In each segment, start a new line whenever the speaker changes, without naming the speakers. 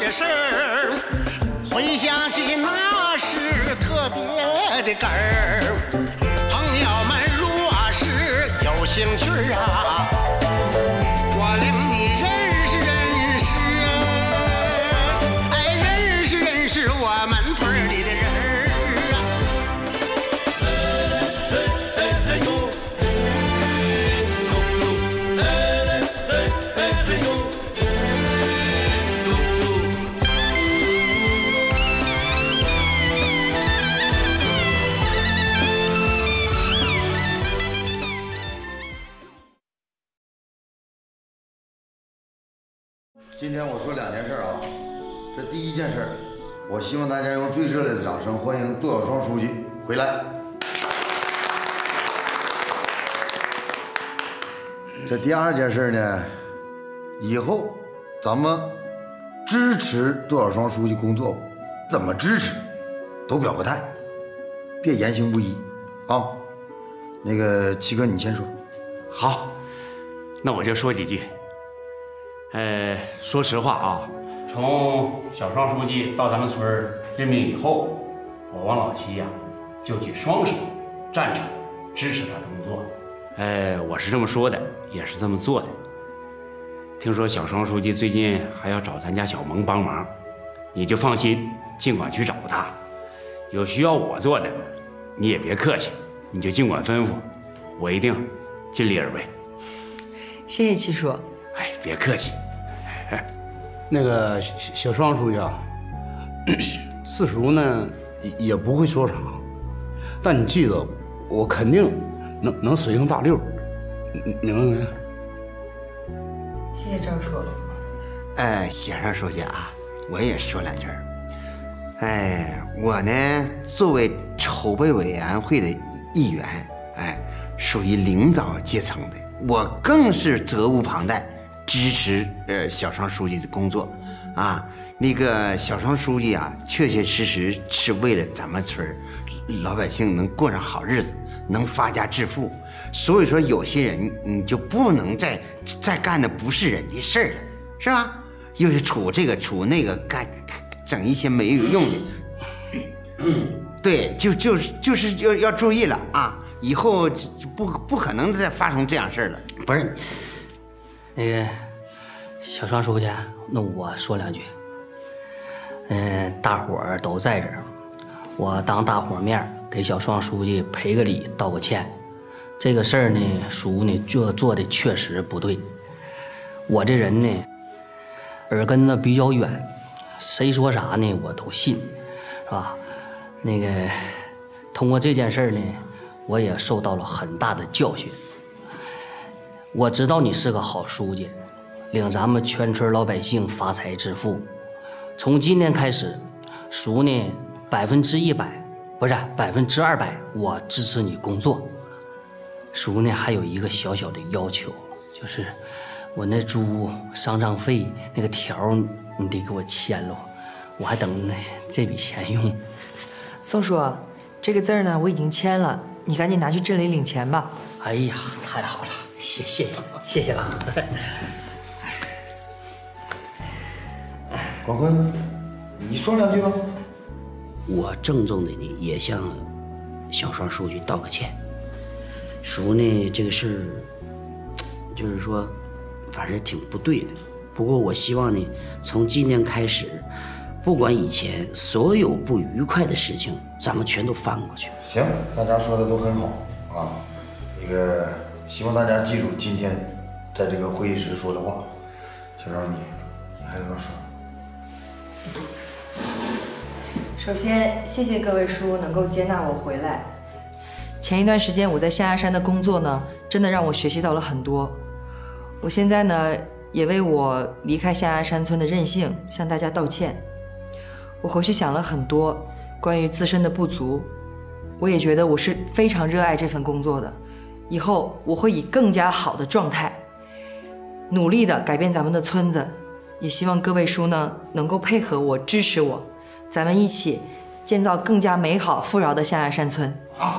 事儿，回想起那是特别的根儿。朋友们若是有兴趣啊，我领你认识认识，哎，认识认识我们村里的人儿啊。
今天我说2件事啊，这第一件事，我希望大家用最热烈的掌声欢迎杜小双书记回来。这第2件事呢，以后咱们支持杜小双书记工作，怎么支持都表个态，别言行不一啊。那个七哥，你先说。
好，那我就说几句。说实话啊，从小双书记到咱们村任命以后，我王老七呀，就举双手赞成支持他的工作。我是这么说的，也是这么做的。听说小双书记最近还要找咱家小萌帮忙，你就放心，尽管去找他。有需要我做的，你也别客气，你就尽管吩咐，我一定尽力而为。
谢谢七叔。
哎，别客气。
那个小双书记啊，四叔呢也不会说啥，但你记得，我肯定能随行大溜，明白没？
谢谢赵叔。
小双书记啊，我也说2句。我呢作为筹备委员会的一员，属于领导阶层的，我更是责无旁贷。支持小双书记的工作啊，那个小双书记啊，确确实实是为了咱们村老百姓能过上好日子，能发家致富。所以说，有些人你就不能再干的不是人的事儿了，是吧？又是杵这个杵那个，整一些没有用的。对，就是要注意了啊，以后不可能再发生这样事儿了。
不是。那个小双书记，那我说2句。大伙儿都在这儿，我当大伙儿面给小双书记赔个礼，道个歉。这个事儿呢，叔呢做的确实不对。我这人呢，耳根子比较远，谁说啥呢我都信，是吧？那个通过这件事呢，我也受到了很大的教训。我知道你是个好书记，领咱们全村老百姓发财致富。从今天开始，叔呢100%，不是200%，我支持你工作。叔呢还有一个小小的要求，就是我那猪丧葬费那个条你得给我签了，我还等这笔钱用。
宋叔，这个字呢我已经签了，你赶紧拿去镇里领钱吧。
哎呀，太好了。谢谢了。
广坤，你说2句吧。
我郑重的呢也向小双书记道个歉。叔呢这个事儿，就是说，反正挺不对的。不过我希望呢，从今天开始，不管以前所有不愉快的事情，咱们全都翻过去。
行，大家说的都很好啊。那个。希望大家记住今天在这个会议室说的话。小张书记，你还有要说？
首先，谢谢各位叔能够接纳我回来。前一段时间我在象牙山的工作呢，真的让我学习到了很多。我现在呢，也为我离开象牙山村的任性向大家道歉。我回去想了很多关于自身的不足，我也觉得我是非常热爱这份工作的。以后我会以更加好的状态，努力的改变咱们的村子，也希望各位叔呢能够配合我，支持我，咱们一起建造更加美好富饶的象牙山村。好。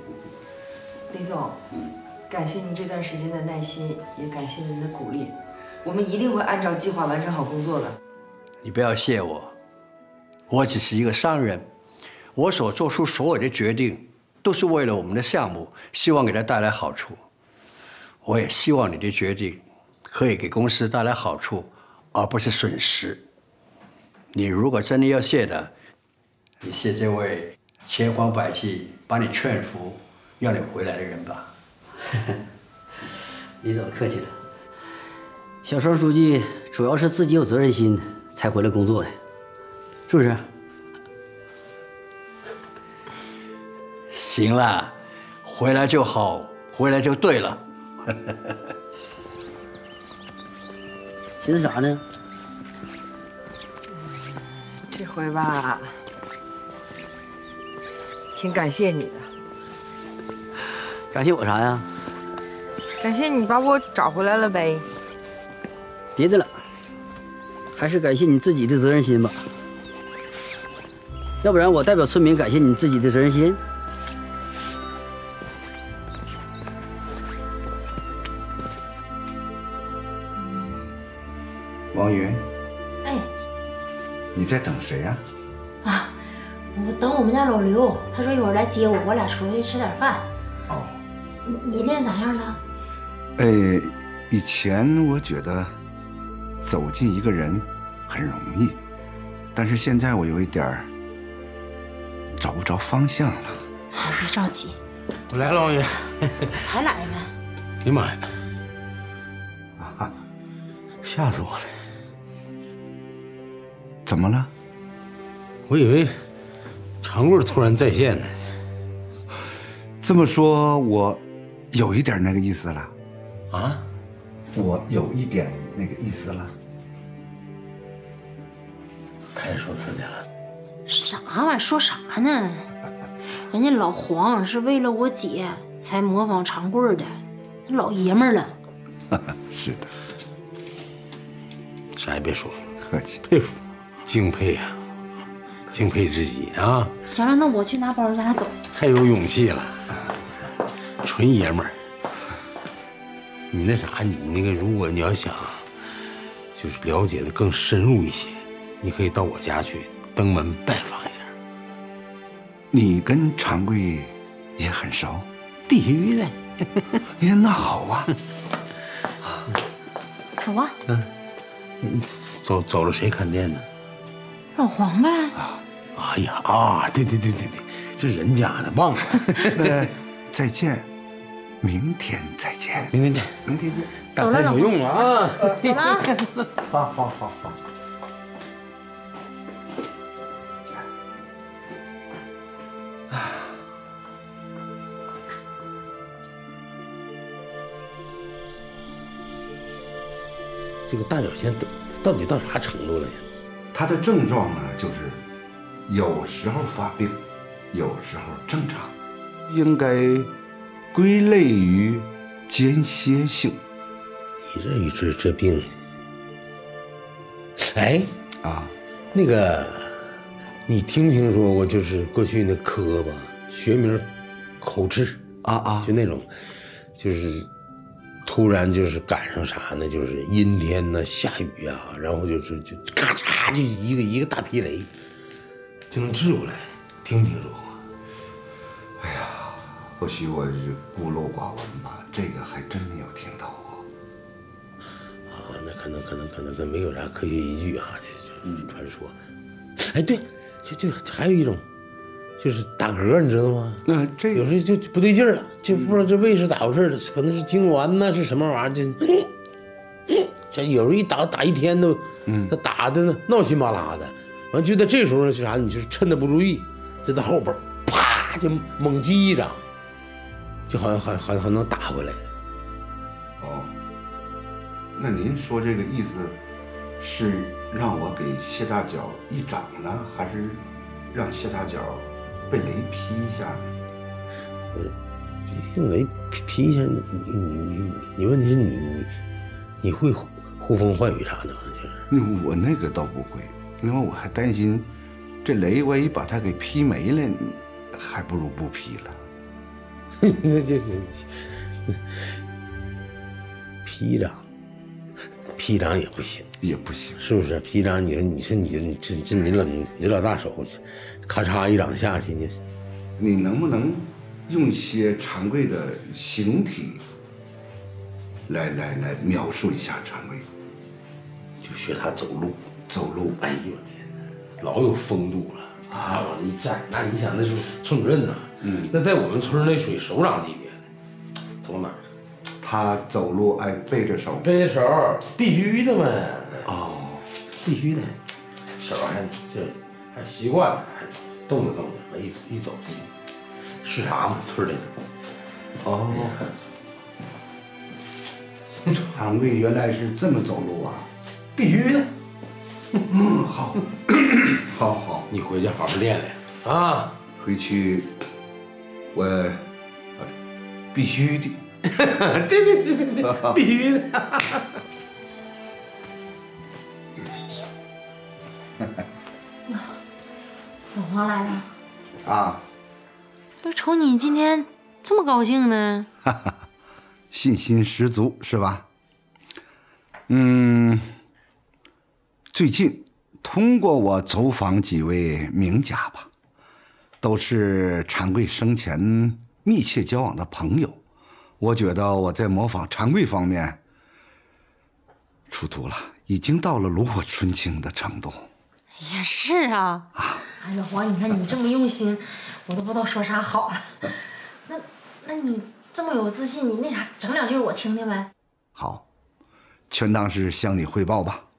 李总，感谢您这段时间的耐心，也感谢您的鼓励。 我们一定会按照计划完成好工作的。
你不要谢我，我只是一个商人，我所做出所有的决定都是为了我们的项目，希望给它带来好处。我也希望你的决定可以给公司带来好处，而不是损失。你如果真的要谢的，你谢这位千方百计把你劝服，要你回来的人吧。
李总客气了。小双书记主要是自己有责任心才回来工作的，是不是？
行了，回来就好，回来就对了。
寻思啥呢？
这回吧，挺感谢你的。
感谢我啥呀？
感谢你把我找回来了呗。
别的了，还是感谢你自己的责任心吧。要不然我代表村民感谢你自己的责任心。
王云，
哎，
你在等谁呀？
啊，我等我们家老刘，他说一会儿来接我，我俩出去吃点饭。
哦，
你练咋样了？
以前我觉得走进一个人很容易，但是现在我有一点儿找不着方向了。
别着急，
我来了，王云。
才来呢。
哎呀妈呀！啊，吓死我了！
怎么了？
我以为长贵突然再现呢。
这么说，我有一点那个意思了。
啊？
我有一点那个意思了。
太说刺激了。
啥玩意儿？说啥呢？人家老黄是为了我姐才模仿长贵的，老爷们儿了。
是的，
啥也别说，
客气，
佩服，敬佩啊，敬佩之极啊！
行了，那我去拿包，咱俩走。
太有勇气了，纯爷们儿。你那啥，你那个，如果你要想，就是了解的更深入一些，你可以到我家去登门拜访一下。
你跟常贵也很熟？
必须的。
哎呀，那好啊。
走啊！
你走了谁看店呢？
老黄呗。
哎呀啊，对，这人家的，忘了。
再见，明天再见。
明天见，
明天见。
大材小用了啊！
走了啊。
好。
这个大脚现在到底到啥程度了呀？
他的症状呢，就是有时候发病，有时候正常，应该归类于间歇性。
你这病，哎
啊，
那个，你听没听说过？就是过去那磕巴，学名口吃
啊，
就那种，就是突然就是赶上啥呢？就是阴天呢，下雨呀，然后就咔嚓就一个大霹雷，就能治过来。听没听说过？
哎呀，或许我是孤陋寡闻吧，这个还真没有听到过。
啊，那可能没有啥科学依据啊，这传说。哎，对，就还有一种，就是打嗝，你知道吗？
这
有时候就不对劲儿了，就不知道这胃是咋回事了，可能是痉挛呐，是什么玩意儿？这有时候一打一天都，他打的闹心巴拉的，完就在这时候是啥？你就是趁他不注意，在他后边啪就猛击一掌，就好像能打回来。
哦，那您说这个意思是让我给谢大脚一掌呢，还是让谢大脚被雷劈一下呢？
不是，用雷劈一下，你问题是你会呼风唤雨啥的吗？就是
我那个倒不会，因为我还担心这雷万一把他给劈没了，还不如不劈了。劈
批章也不行，
也不行，
是不是？批章，你说你老大手，咔嚓一掌下去，
你能不能用一些常规的形体来描述一下常规？
就学他走路，
走路。
哎呦我天哪，老有风度了啊！往那一站，那你想那时候村主任呐，那在我们村那属于首长级别的，走哪儿？
他走路哎背着手，
背着手必须的嘛。
哦，
必须的，手还习惯了，还动着，一走视察嘛，村里的。
哦，常贵原来是这么走路啊？
必须的。
好，好，
你回去好好练练啊！
回去我必须的。
对，必须的。
老黄来了
啊！
这瞅你今天这么高兴呢？
信心十足是吧？最近通过我走访几位名家吧，都是常贵生前密切交往的朋友，我觉得我在模仿常贵方面出图了，已经到了炉火纯青的程度。
也是啊。哎，老黄，你看你这么用心，我都不知道说啥好了。那你这么有自信，你那啥整两句我听听呗。
好，全当是向你汇报吧。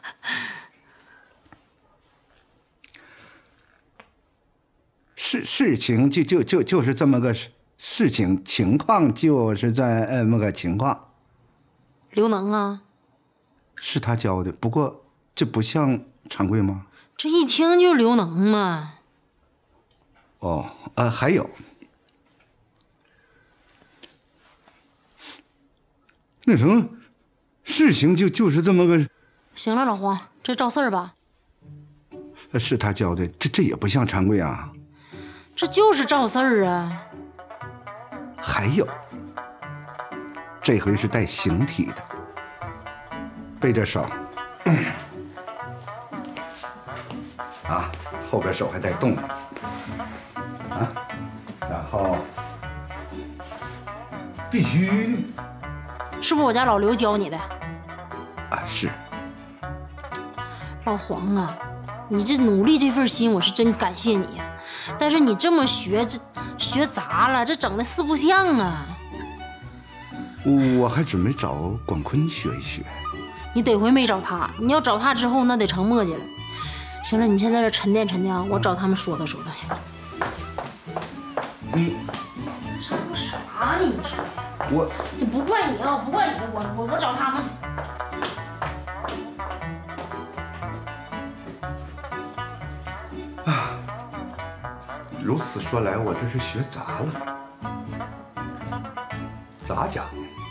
事情就是这么个事情，情况就是这么个情况。
刘能啊，
是他教的，不过这不像常贵吗？
这一听就是刘能嘛。
哦，还有，那什么，事情就是这么个。
行了，老黄，这赵四儿吧？
是他教的，这也不像常贵啊。
这就是赵四儿啊。
还有，这回是带形体的，背着手，啊，后边手还带动的，啊，然后必须的，
是不是我家老刘教你的？
啊，是。
老黄啊，你这努力这份心，我是真感谢你呀。但是你这么学，这学杂了，这整的四不像啊。
我还准备找广坤学一学。
你得亏没找他，你要找他之后，那得成磨叽了。行了，你先在这沉淀沉淀啊，我找他们说道说道去。
你
啥你说？
我
这不怪你啊，不怪你，我找他们去。
如此说来，我这是学杂了。咋讲？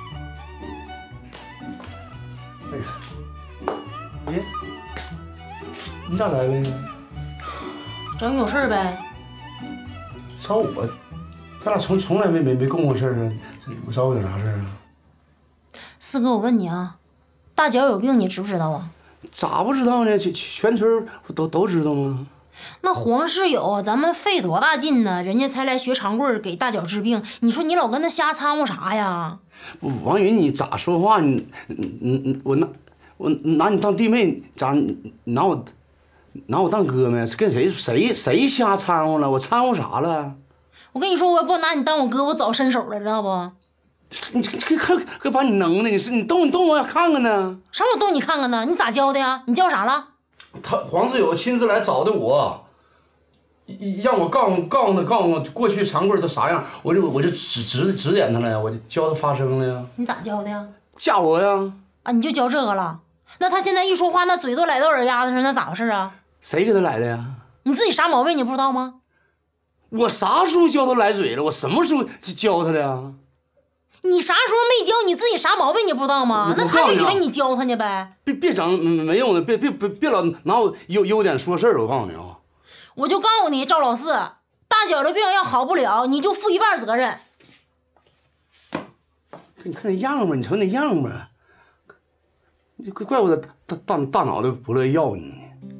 哎呀，爷，你咋来了呢？
找你有事呗？
找我？咱俩从来没共过事啊！我找我有啥事啊？
四哥，我问你啊，大脚有病，你知不知道啊？
咋不知道呢？全村都知道吗？
那黄世友，咱们费多大劲呢？人家才来学长棍给大脚治病，你说你老跟他瞎掺和啥呀？
王云，你咋说话？我拿你当弟妹，咋拿我当哥们？跟谁瞎掺和了？我掺和啥了？
我跟你说，我要不拿你当我哥，我早伸手了，知道不？
你可把你能的，你动我看看呢？
啥我动你看看呢？你咋教的呀？你教啥了？
他黄世友亲自来找的我，让我告诉他过去长棍都啥样，我就指点他了呀，我就教他发声了呀。
你咋教的呀？
嫁我呀！
啊，你就教这个了？那他现在一说话，那嘴都来到耳丫子上，那咋回事啊？
谁给他来的呀？
你自己啥毛病你不知道吗？
我啥时候教他来嘴了？我什么时候教他的呀？
你啥时候没教你自己啥毛病你不知道吗？那他就以为你教他呢呗。
别整没用的，别老拿我优点说事儿。我告诉你啊，
我就告诉你，赵老四，大脚的病要好不了，你就负一半责任。
你看那样吧，你瞅那样吧， 怪不得大脑袋不乐意要你呢。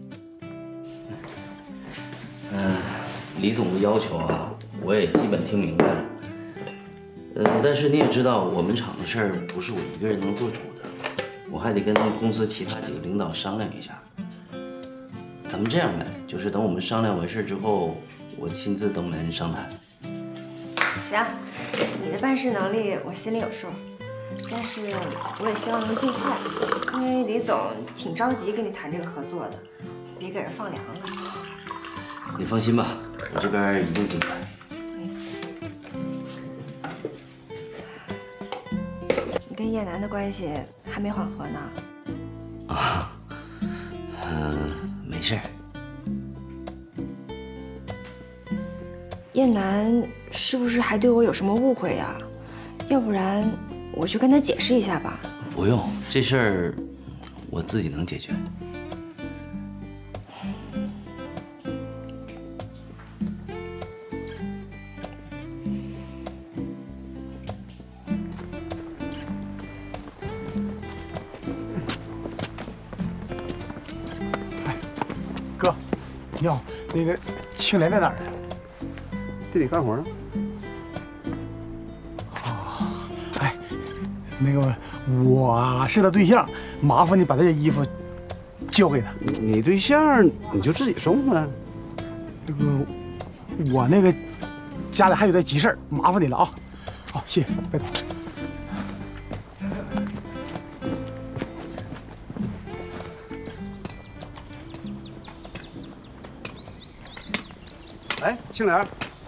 李总的要求啊，我也基本听明白了。但是你也知道，我们厂的事儿不是我一个人能做主的，我还得跟公司其他几个领导商量一下。咱们这样呗，就是等我们商量完事之后，我亲自登门商谈。
行，你的办事能力我心里有数，但是我也希望能尽快，因为李总挺着急跟你谈这个合作的，别给人放凉了。
你放心吧，我这边一定尽快。
你跟叶楠的关系还没缓和呢？
啊，没事儿。
叶楠是不是还对我有什么误会呀？要不然我去跟他解释一下吧。
不用，这事儿我自己能解决。
哥，你好，那个青莲在哪儿呢？
地里干活呢。
哎，那个我是他对象，麻烦你把这件衣服交给他。
你对象你就自己送呗。
这个我那个家里还有点急事儿，麻烦你了啊！好，谢谢，拜托。
哎，青莲。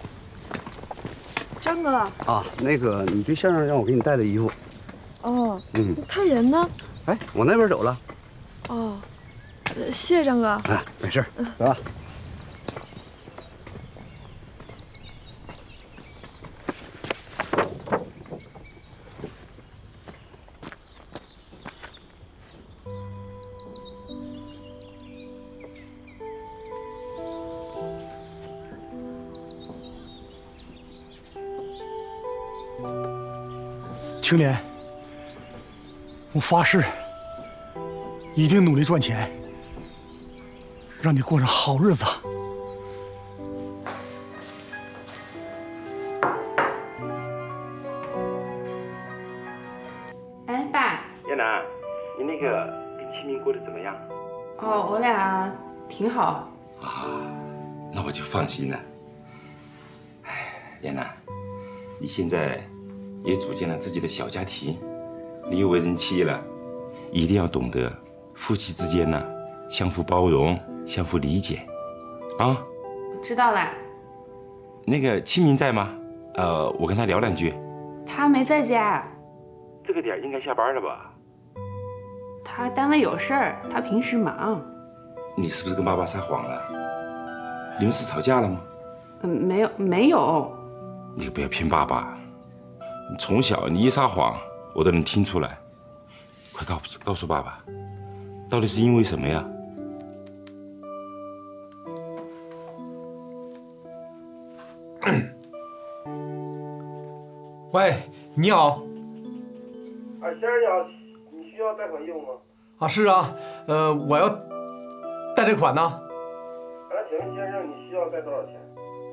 张哥
啊，那个你对象让我给你带的衣服。
哦，他人呢？
哎，往那边走了。
哦，谢谢张哥。
哎，没事，走吧。
青莲，我发誓，一定努力赚钱，让你过上好日子。
哎，爸。
叶楠，你那个跟齐明过得怎么样？
哦，我俩挺好。
啊，那我就放心了。哎，叶楠，你现在也组建了自己的小家庭，你又为人妻了，一定要懂得夫妻之间呢相互包容、相互理解，啊。
知道了。
那个清明在吗？我跟他聊两句。
他没在家。
这个点应该下班了吧？
他单位有事儿，他平时忙。
你是不是跟爸爸撒谎了？你们是吵架了吗？
没有。
你可不要骗爸爸。从小你一撒谎，我都能听出来。快告诉爸爸，到底是因为什么呀？
喂，你好。
先生你好，你需要贷款业务吗？
啊，是啊，我要贷这款呢。
那请问先生你需要贷多少钱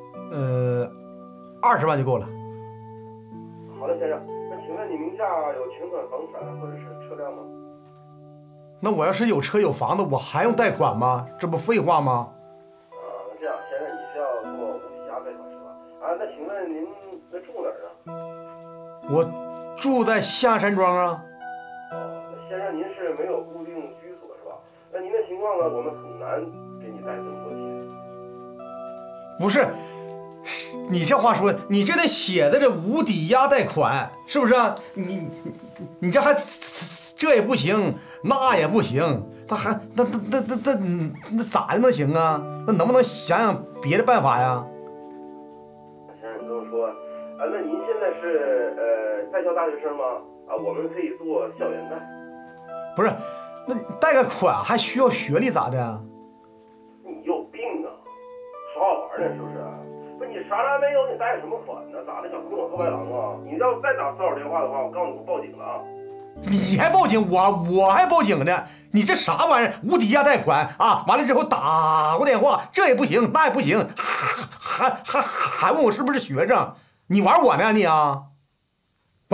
？20万就够了。
好的，先生。那请问你名下有全款房产或者是车辆吗？
那我要是有车有房的，我还用贷款吗？这不废话吗？
那这样，先生你是要做无抵押贷款是吧？那请问您那住哪儿啊？
我住在象山庄啊。
那先生您是没有固定居所是吧？那您的情况呢，我们很难给你贷这么多钱。
不是。你这话说，你这里写的这无抵押贷款是不是啊？你这还这也不行，那也不行，他还那咋的能行啊？那能不能想想别的办法呀？
先生，你这么说，那您现在是在校大学生吗？我们可以做校园贷。不是，
那贷个款还需要学历咋的？
你有病啊！耍好玩呢是不是？你啥没有，你贷什么款呢？咋的，想坑我偷白狼啊？你要再打骚扰电话的话，我告诉你，我报警了啊！
你还报警，我还报警呢？你这啥玩意儿？无抵押贷款啊！完了之后打过电话，这也不行，那也不行，还问我是不是学生？你玩我呢你啊？喂！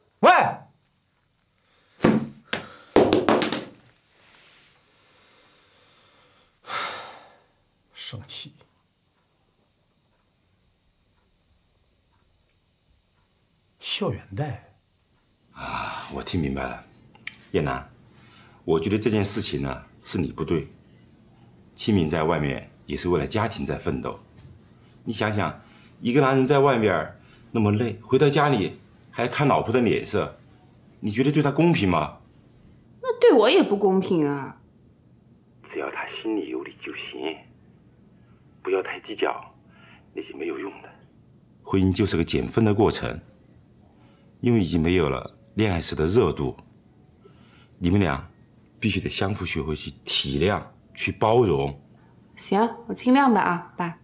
生气。校园贷
啊，我听明白了，燕南，我觉得这件事情呢是你不对。清明在外面也是为了家庭在奋斗，你想想，一个男人在外面那么累，回到家里还要看老婆的脸色，你觉得对他公平吗？
那对我也不公平啊。
只要他心里有理就行，不要太计较那些没有用的。婚姻就是个减分的过程。因为已经没有了恋爱时的热度，你们俩必须得相互学会去体谅、去包容。
行，我尽量吧啊，爸。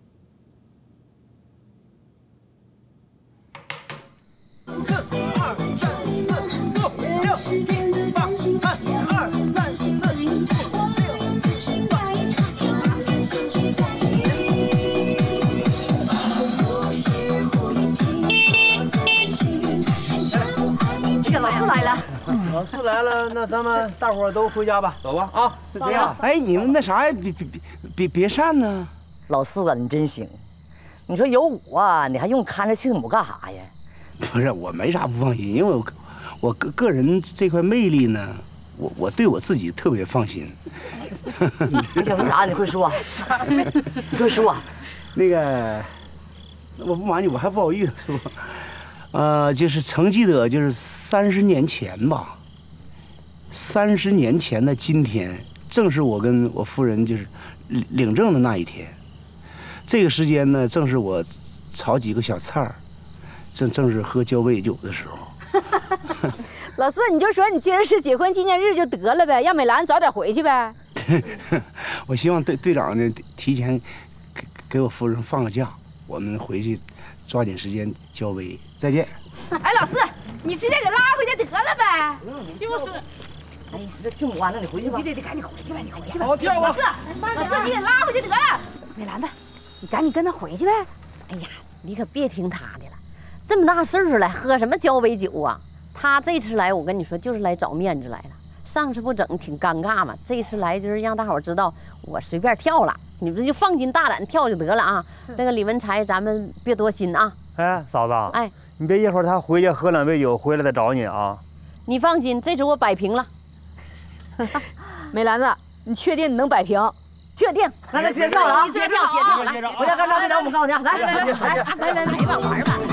老四来了，那咱们大伙儿都回家吧，走吧啊！
就这样。哎，你们那啥呀，别散呢。
老四啊，你真行。你说有我，你还用看着亲母干啥呀？
不是，我没啥不放心，因为我个人这块魅力呢，我对我自己特别放心。
你想说啥？你会说？你快说。
那个，我不瞒你，我还不好意思说。就是曾记得，就是30年前吧。30年前的今天，正是我跟我夫人就是领证的那一天。这个时间呢，正是我炒几个小菜儿，正是喝交杯酒的时候。
老四，你就说你今儿是结婚纪念日就得了呗，让美兰早点回去呗。
我希望队长呢提前给我夫人放个假，我们回去抓紧时间交杯。再见。
哎，老四，你直接给拉回去得了呗。就是。
哎呀，这亲母啊，那你回去吧。
你得赶紧回去吧，你回去吧。
好，跳吧。
老四，你给拉回去得了。美兰子，你赶紧跟他回去呗。
哎呀，你可别听他的了，这么大岁数了，喝什么交杯酒啊？他这次来，我跟你说，就是来找面子来了。上次不整挺尴尬嘛，这次来就是让大伙知道我随便跳了，你们就放心大胆跳就得了啊。那个李文才，咱们别多心啊。
哎，嫂子，
哎，
你别一会儿他回去喝2杯酒，回来再找你啊。
你放心，这次我摆平了。
美兰子，你确定你能摆平？确定。
那咱接跳了啊！
接跳，
来，回家干啥别找我们告诉你啊！来，
来，来吧，玩吧。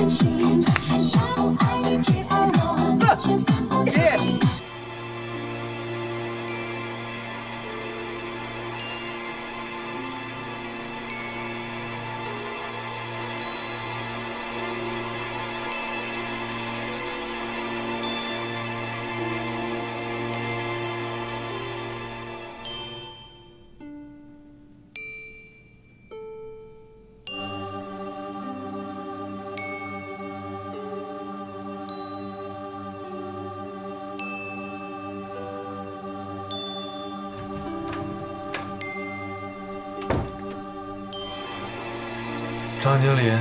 张经理，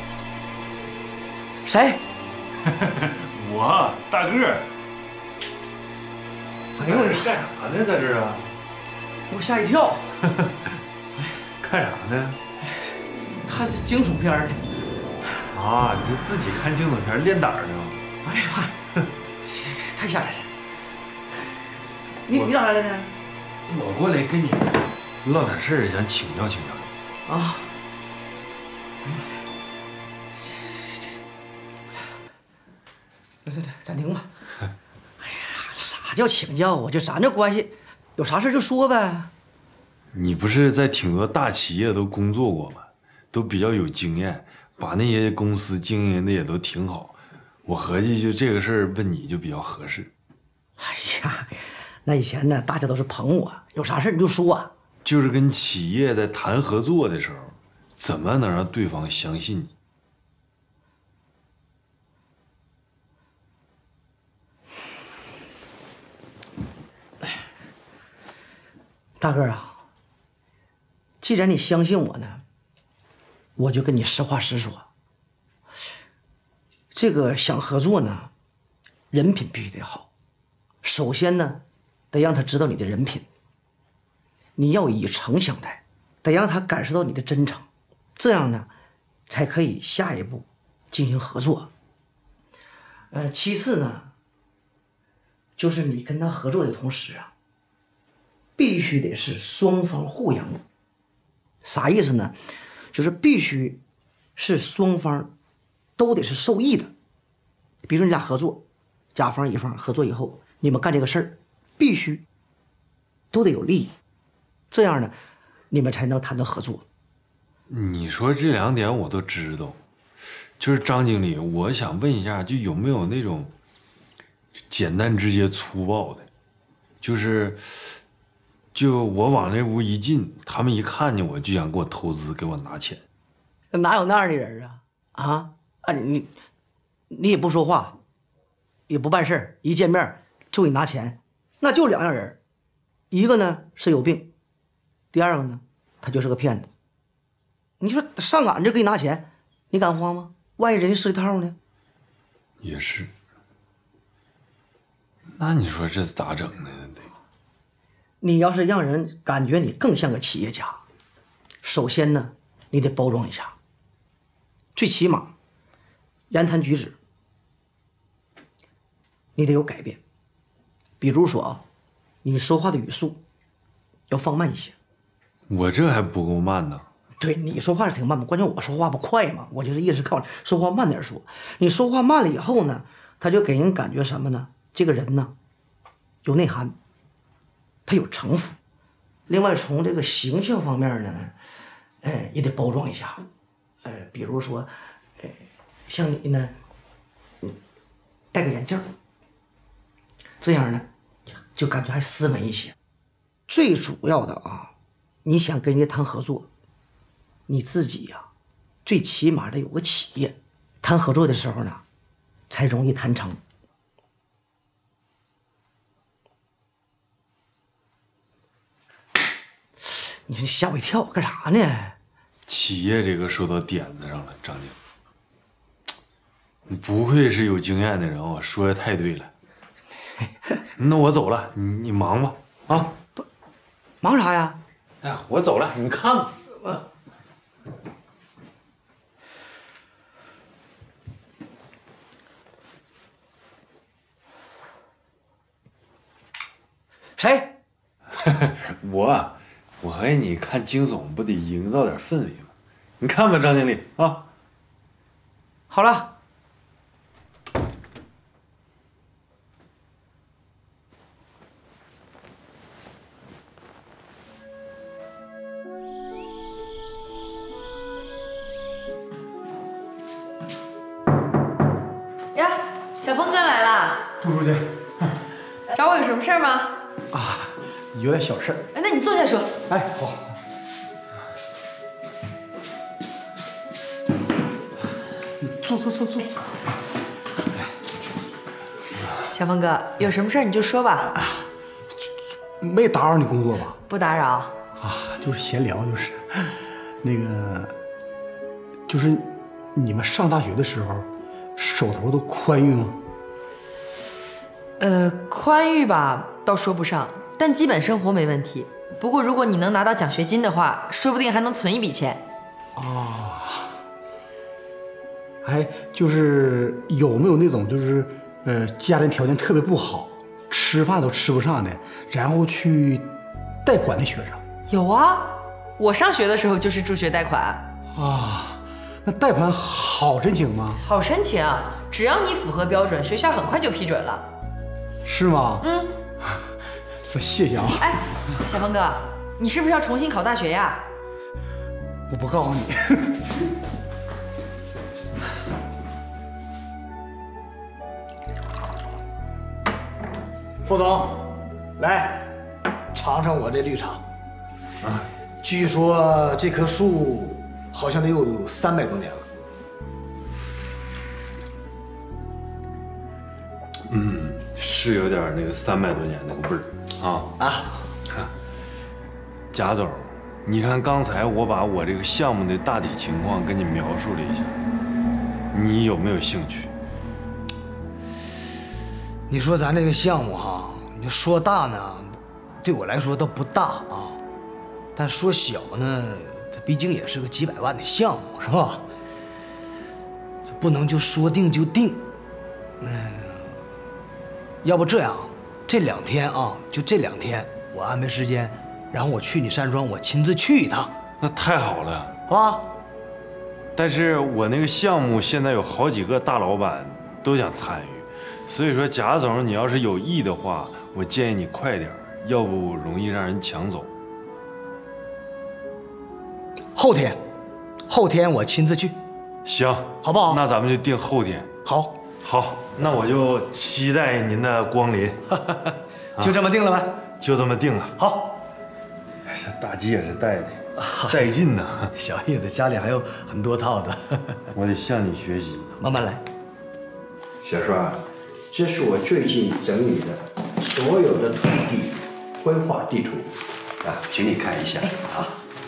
谁？
我大个儿。哎呦，你干啥呢，在这儿啊？
给我吓一跳。
看啥呢？
看惊悚片呢。
啊，你自己看惊悚片练胆呢？
哎呀，太吓人了。你咋来了呢？
我过来跟你唠点事儿，想请教请教你。
啊。对，暂停吧。哎呀，啥叫请教啊？就咱这关系，有啥事就说呗。
你不是在挺多大企业都工作过吗？都比较有经验，把那些公司经营的也都挺好。我合计就这个事儿问你就比较合适。
哎呀，那以前呢，大家都是捧我，有啥事你就说。
就是跟企业在谈合作的时候，怎么能让对方相信你？
大个啊，既然你相信我呢，我就跟你实话实说。这个想合作呢，人品必须得好。首先呢，得让他知道你的人品，你要以诚相待，得让他感受到你的真诚，这样呢，才可以下一步进行合作。其次呢，就是你跟他合作的同时啊，必须得是双方互扬。啥意思呢？就是必须是双方都得是受益的。比如说你俩合作，甲方乙方合作以后，你们干这个事儿，必须都得有利益，这样呢，你们才能谈到合作。
你说这2点我都知道，就是张经理，我想问一下，就有没有那种简单直接粗暴的，就我往那屋一进，他们一看见我就想给我投资，给我拿钱。
哪有那样的人啊？你也不说话，也不办事儿，一见面就给你拿钱，那就2样人，一个呢是有病，第二个呢他就是个骗子。你说上赶着给你拿钱，你敢花吗？万一人家是一套呢？
也是。那你说这咋整呢？
你要是让人感觉你更像个企业家，首先呢，你得包装一下，最起码言谈举止你得有改变。比如说啊，你说话的语速要放慢一些。
我这还不够慢呢。
对，你说话是挺慢嘛，关键我说话不快嘛，我就是意思靠说话慢点说。你说话慢了以后呢，他就给人感觉什么呢？这个人呢有内涵，他有城府。另外从这个形象方面呢，也得包装一下。比如说，像你呢，戴个眼镜，这样呢就感觉还斯文一些。最主要的啊，你想跟人家谈合作，你自己呀，最起码得有个企业，谈合作的时候呢，才容易谈成。你说吓我一跳，干啥呢？
企业这个说到点子上了，张经理，你不愧是有经验的人啊，说的太对了。那我走了，你忙吧啊！
不，忙啥呀？
哎，我走了，你看吧。
谁？
我和你看惊悚不得营造点氛围吗？你看吧，张经理啊。
好了。
呀，小峰哥来了。
不出去。
找我有什么事儿吗？
啊，有点小事儿。
哎，那你坐下说。
哎，好。坐。
小峰哥，有什么事儿你就说吧。
没打扰你工作吧？
不打扰。
啊，就是闲聊，就是那个，就是你们上大学的时候，手头都宽裕吗？
宽裕吧，倒说不上，但基本生活没问题。不过如果你能拿到奖学金的话，说不定还能存一笔钱。
哦。哎，就是有没有那种就是家庭条件特别不好，吃饭都吃不上的，然后去贷款的学生？
有啊，我上学的时候就是助学贷款。
啊，那贷款好申请吗？
好申请，只要你符合标准，学校很快就批准了。
是吗？
嗯。
谢谢啊。
哎，小峰哥，你是不是要重新考大学呀？
我不告诉你。副总，来尝尝我这绿茶。啊，据说这棵树好像得有300多年了。
是有点那个300多年那个味儿啊。 贾总，你看刚才我把我这个项目的大体情况跟你描述了一下，你有没有兴趣？
你说咱这个项目哈，你说大呢，对我来说倒不大啊，但说小呢，它毕竟也是个几百万的项目，是吧？不能就说定就定。要不这样，这2天啊，就这2天，我安排时间，然后我去你山庄，我亲自去一趟。
那太好了
啊！
但是我那个项目现在有好几个大老板都想参与，所以说贾总，你要是有意的话，我建议你快点，要不容易让人抢走。
后天我亲自去。
行，
好不好？
那咱们就定后天。
好，
好，那我就期待您的光临。
就这么定了呗？
就这么定了。
好。
哎，这大戒指戴的带劲呐！
小意思，家里还有很多套的。
我得向你学习，
慢慢来。
小双，这是我最近整理的所有的土地规划地图啊，请你看一下啊。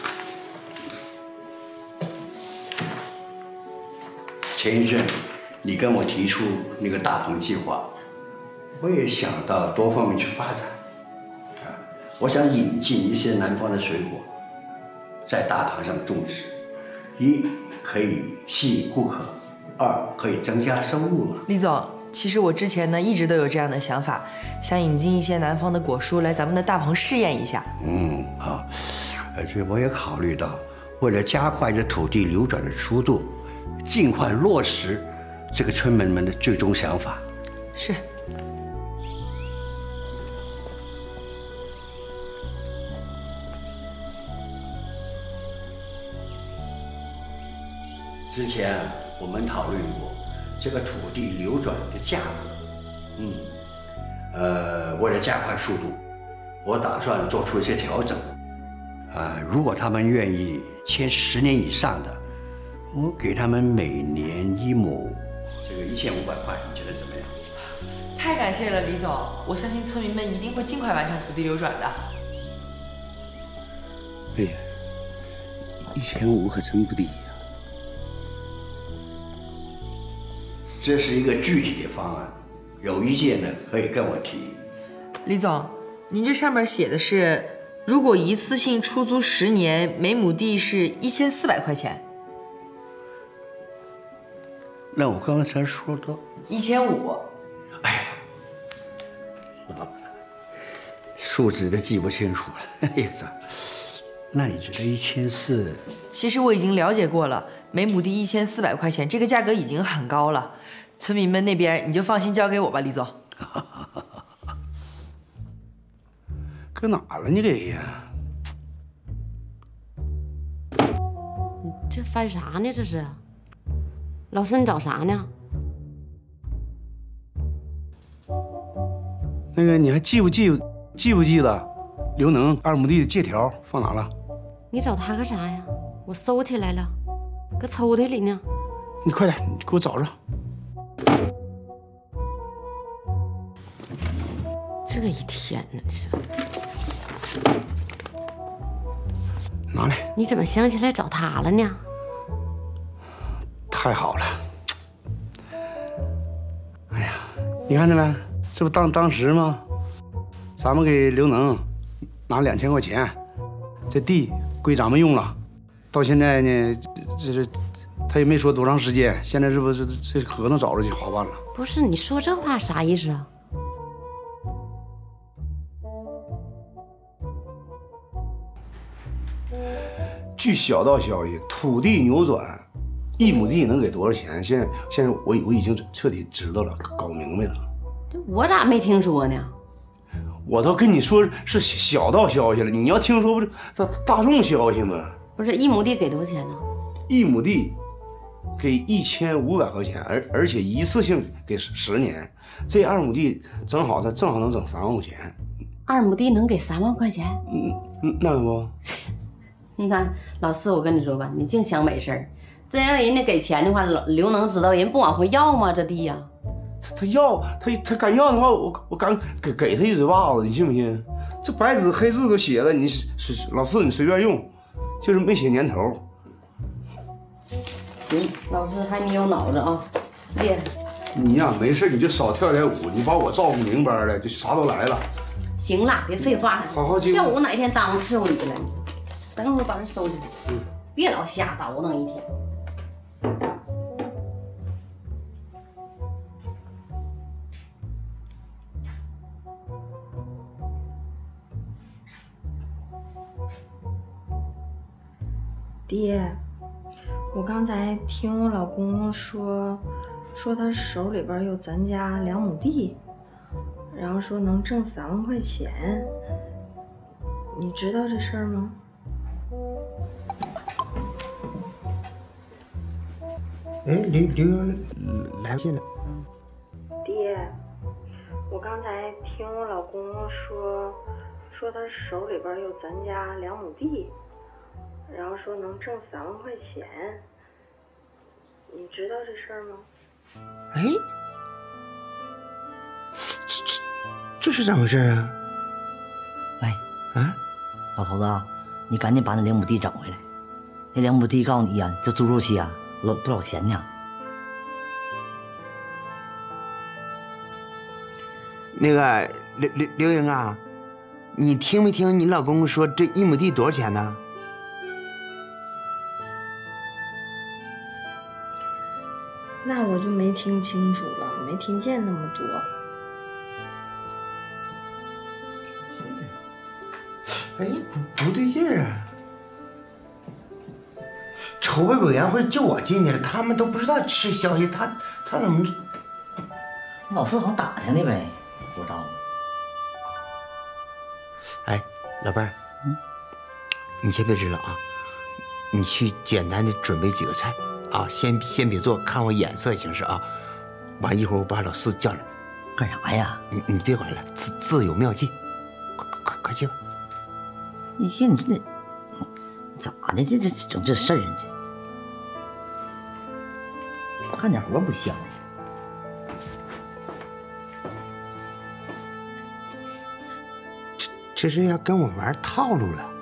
前一阵你跟我提出那个大棚计划，我也想到多方面去发展啊。我想引进一些南方的水果，在大棚上种植，一可以吸引顾客，二可以增加收入了。
李总，其实我之前呢一直都有这样的想法，想引进一些南方的果蔬来咱们的大棚试验一下。
好，这我也考虑到，为了加快这土地流转的速度，尽快落实这个村民们的最终想法。
是。
之前我们讨论过这个土地流转的价格，为了加快速度，我打算做出一些调整。如果他们愿意签10年以上的，我给他们每年1亩这个1500块，你觉得怎么样？
太感谢了，李总，我相信村民们一定会尽快完成土地流转的。
哎呀，1500可真不低呀！这是一个具体的方案，有意见的可以跟我提。
李总，您这上面写的是，如果一次性出租10年，每亩地是1400块钱。
那我刚才说的
1500。
哎呀，数字都记不清楚了。哎呀，那你觉得1400？
其实我已经了解过了，每亩地1400块钱，这个价格已经很高了。村民们那边你就放心交给我吧，李总。
搁哪了你给呀？
你这翻啥呢？这是？老师，你找啥呢？
那个，你还记不记得刘能2亩地的借条放哪了？
你找他干啥呀？我收起来了，搁抽屉里呢。
你快点，你给我找着。
这一天呢，这是。
拿来。
你怎么想起来找他了呢？
太好了！哎呀，你看着没？这不当时吗？咱们给刘能拿2000块钱，这地归咱们用了。到现在呢，这他也没说多长时间。现在这不这合同找着就好办了。
不是，你说这话啥意思啊？
据小道消息，土地扭转，1亩地能给多少钱？现在我已经彻底知道了，搞明白了。
我咋没听说呢？
我都跟你说是小道消息了，你要听说不是大众消息吗？
不是，1亩地给多少钱呢
？1亩地给1500块钱，而且一次性给10年，这2亩地正好能整3万块钱。
2亩地能给3万块钱？
那不？
那老四，我跟你说吧，你净想美事儿。真要人家给钱的话，刘能知道人不往回要吗？这地呀，
他要他敢要的话，我敢给他一嘴巴子，你信不信？这白纸黑字都写了，你老四你随便用，就是没写年头。
行，老师还你有脑子啊，厉害。
你呀，没事你就少跳点舞，你把我照顾明白了，就啥都来了。
行了，别废话了，
好好
跳舞哪天耽误伺候你了？等会儿把这收起来，别老瞎捣腾一天。
爹，我刚才听我老公说他手里边有咱家2亩地，然后说能挣3万块钱，你知道这事儿吗？
哎，刘来信了。
爹，我刚才听我老公说他手里边有咱家2亩地，然后说能挣3万块钱，你知道这事儿吗？
哎，这是咋回事啊？
喂，啊，老头子，你赶紧把那2亩地整回来。那2亩地告诉你呀，这租出去啊，多少钱呢？
那个刘英啊，你听没听你老公说这1亩地多少钱呢？
那我就没听清楚了，没听见那么多。
哎，不对劲儿啊！筹备委员会就我进去了，他们都不知道这消息，他怎么？
老四好像打听的呗，不知道。
哎，老伴儿，你先别知道啊，你去简单的准备几个菜啊，先别做，看我眼色行事啊。完一会儿我把老四叫来，
干啥呀？
你别管了，自有妙计，快去吧。
你这咋的？这整这事儿呢？干点活不香？
这是要跟我玩套路了。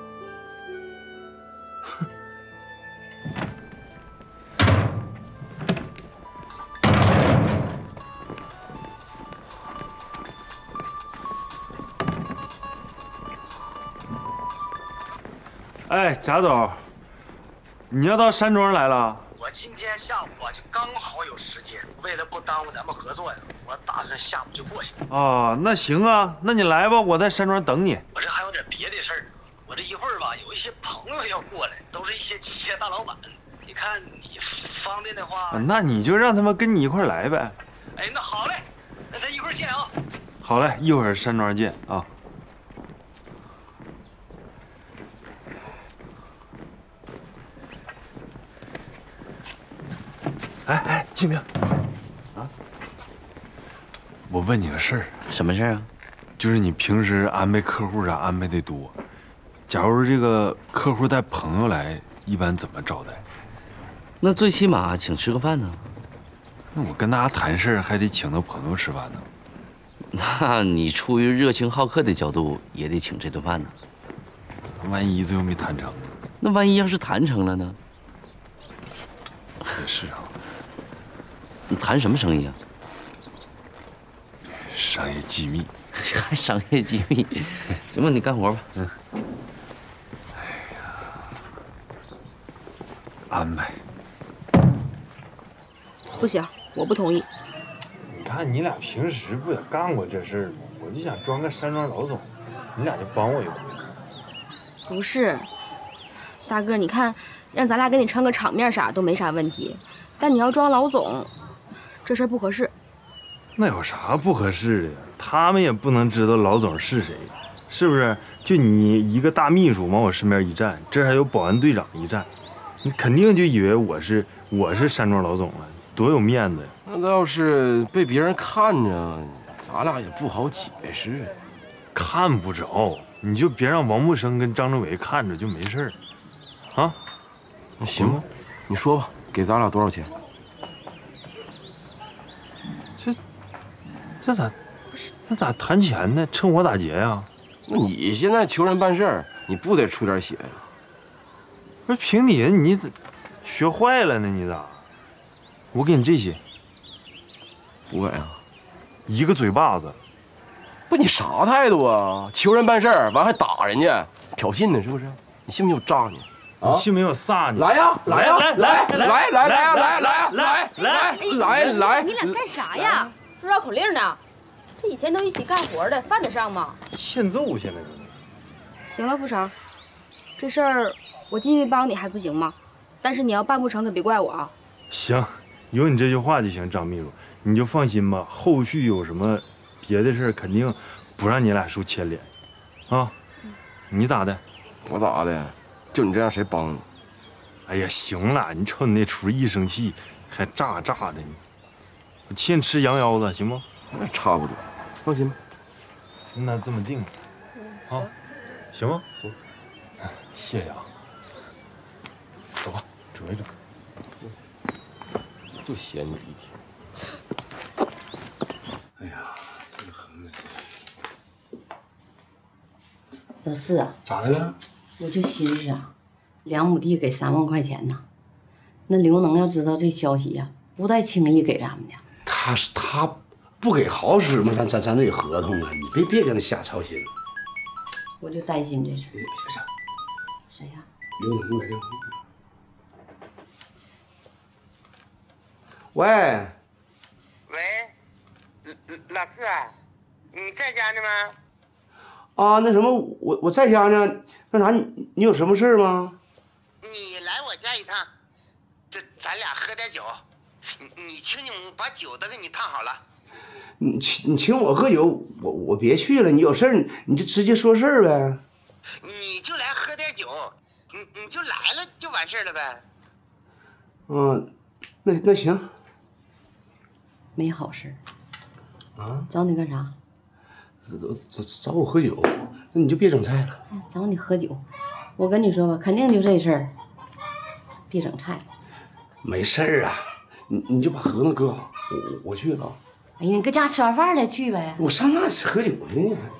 哎，贾总，你要到山庄来了？
我今天下午啊，就刚好有时间。为了不耽误咱们合作呀，我打算下午就过去。
哦，那行啊，那你来吧，我在山庄等你。
我这还有点别的事儿，我这一会儿吧，有一些朋友要过来，都是一些企业大老板。你看你方便的话，
那你就让他们跟你一块来呗。
哎，那好嘞，那咱一会儿见啊。
好嘞，一会儿山庄见啊。哎，金明，啊，我问你个事儿。
什么事儿啊？
就是你平时安排客户啥安排的多，假如这个客户带朋友来，一般怎么招待？
那最起码请吃个饭呢。
那我跟大家谈事儿，还得请他朋友吃饭呢。
那你出于热情好客的角度，也得请这顿饭呢。
万一最后没谈成呢？
那万一要是谈成了呢？
也是啊。
你谈什么生意啊？
商业机密。
还商业机密？行吧，你干活吧。
哎呀，安排。
不行，我不同意。
你看你俩平时不也干过这事儿吗？我就想装个山庄老总，你俩就帮我一回。
不是，大哥，你看，让咱俩给你撑个场面啥都没啥问题，但你要装老总，这事儿不合适。
那有啥不合适的呀？他们也不能知道老总是谁，是不是？就你一个大秘书往我身边一站，这还有保安队长一站，你肯定就以为我是山庄老总了，多有面子呀！
那要是被别人看着，咱俩也不好解释。
看不着，你就别让王木生跟张政委看着就没事儿，啊？
那行吧，你说吧，给咱俩多少钱？
那咋谈钱呢？趁火打劫呀？
那你现在求人办事儿，你不得出点血呀？
不是平底下你学坏了呢？你咋？我给你这些，
不给啊？
一个嘴巴子。
不，你啥态度啊？求人办事儿，完还打人家，挑衅呢是不是？你信不信我炸你？
你信没有撒你？
来呀，来呀，来来来来来来来来！
你俩干啥呀？说绕口令呢？这以前都一起干活的，犯得上吗？
欠揍现在。
行了，不成，这事儿我尽力帮你还不行吗？但是你要办不成，可别怪我啊。
行，有你这句话就行，张秘书，你就放心吧。后续有什么别的事儿，肯定不让你俩受牵连，啊？你咋的？
我咋的？就你这样，谁帮你？
哎呀，行了，你瞅你那出，一生气还炸的你。我欠吃羊腰子，行吗？
那差不多，放心吧。
那这么定，啊，行吗？行，谢谢啊。走吧，准备整。
就嫌你一天。
哎呀，这个横的。
老四啊，
咋的了？
我就寻思啊，2亩地给3万块钱呢，那刘能要知道这消息呀，不带轻易给咱们的。
他不给好使吗？咱得有合同啊！你别跟他瞎操心。
我就担心这事。谁呀？
刘能来电话。
喂，
老四啊，你在家呢吗？
啊，那什么，我在家呢。那啥，你有什么事吗？
你来我家一趟，咱俩喝点酒。你请你母把酒都给你烫好了。
你请我喝酒，我别去了。你有事儿你就直接说事儿呗。
你就来喝点酒，你就来了就完事儿了呗。
嗯，那行。
没好事。
啊？
找你干啥？
找我喝酒，那你就别整菜了。
找你喝酒，我跟你说吧，肯定就这事儿。别整菜。
没事儿啊，你就把合同搁好，我去了。
哎呀，你搁家吃完饭再去呗。
我上那喝酒去呢。